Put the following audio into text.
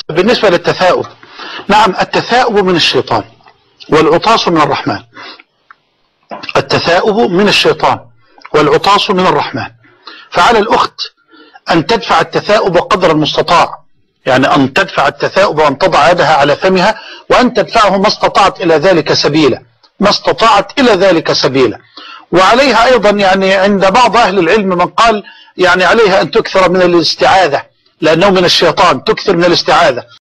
بالنسبة للتثاؤب، نعم التثاؤب من الشيطان والعطاس من الرحمن. التثاؤب من الشيطان والعطاس من الرحمن. فعلى الأخت أن تدفع التثاؤب قدر المستطاع، يعني أن تدفع التثاؤب وأن تضع يدها على فمها وأن تدفعه ما استطاعت إلى ذلك سبيلا، ما استطاعت إلى ذلك سبيلا. وعليها أيضا يعني عند بعض أهل العلم من قال يعني عليها أن تكثر من الاستعاذة، لأنه من الشيطان، تكثر من الاستعاذة.